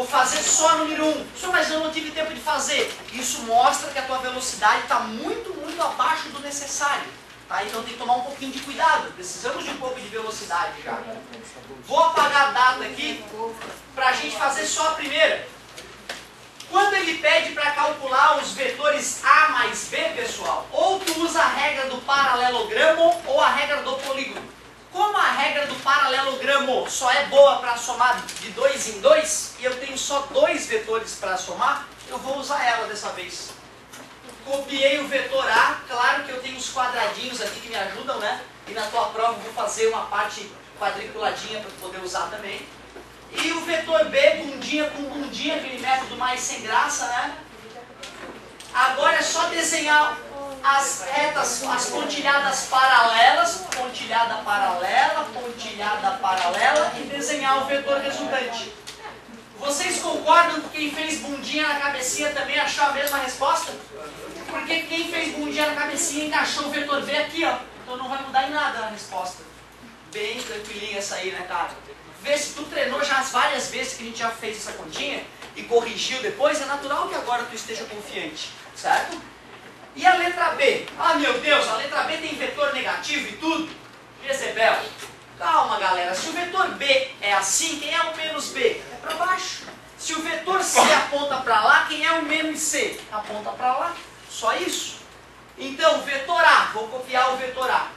Vou fazer só número 1. Só, mas eu não tive tempo de fazer. Isso mostra que a tua velocidade está muito, muito abaixo do necessário. Tá? Então tem que tomar um pouquinho de cuidado. Precisamos de um pouco de velocidade já. Vou apagar a data aqui para a gente fazer só a primeira. Quando ele pede para calcular os vetores A mais B, pessoal, ou tu usa a regra do paralelogramo ou a regra do polígono. Como a regra do paralelogramo só é boa para somar de 2 em 2, e eu tenho só 2 vetores para somar, eu vou usar ela dessa vez. Copiei o vetor A, claro que eu tenho os quadradinhos aqui que me ajudam, né? E na tua prova eu vou fazer uma parte quadriculadinha para poder usar também. E o vetor B, bundinha com bundinha, aquele método mais sem graça, né? Agora é só desenhar as retas, as pontilhadas paralelas, pontilhada paralela, pontilhada paralela, e desenhar o vetor resultante. Vocês concordam que quem fez bundinha na cabecinha também achou a mesma resposta? Porque quem fez bundinha na cabecinha encaixou o vetor B aqui, ó. Então não vai mudar em nada a resposta. Bem tranquilinha essa aí, né, cara? Vê se tu treinou já as várias vezes que a gente já fez essa continha e corrigiu depois, é natural que agora tu esteja confiante, certo? E a letra B? Ah, meu Deus, a letra B tem vetor negativo e tudo? Jezebel, calma, galera. Se o vetor B é assim, quem é o menos B? É para baixo. Se o vetor C aponta para lá, quem é o menos C? Aponta para lá. Só isso. Então, vetor A, vou copiar o vetor A.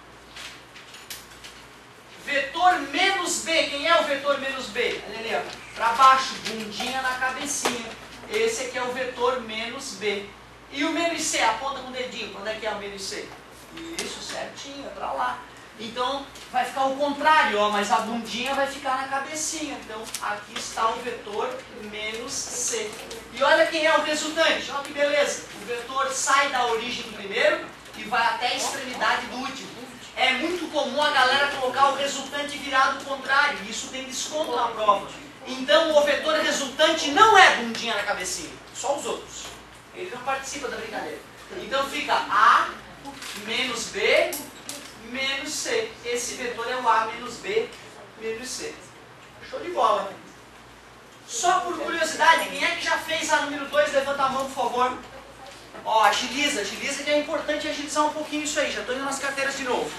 Vetor menos B, quem é o vetor menos B? Olha ali, ó. Para baixo, bundinha na cabecinha. Esse aqui é o vetor menos B. E o menos C, aponta com o dedinho. Quando é que é o menos C? Isso, certinho, é para lá. Então, vai ficar o contrário, ó, mas a bundinha vai ficar na cabecinha. Então, aqui está o vetor menos C. E olha quem é o resultante. Olha que beleza. O vetor sai da origem do primeiro e vai até a extremidade do último. É muito comum a galera colocar o resultante virado ao contrário. Isso tem desconto na prova. Então, o vetor resultante não é bundinha na cabecinha. Só os outros. Ele não participa da brincadeira. Então, fica A menos B menos C. Esse vetor é o A menos B menos C. Show de bola. Só por curiosidade, quem é que já fez a número 2? Levanta a mão, por favor. Ó, agiliza que é importante agilizar um pouquinho isso aí. Já estou indo nas carteiras de novo.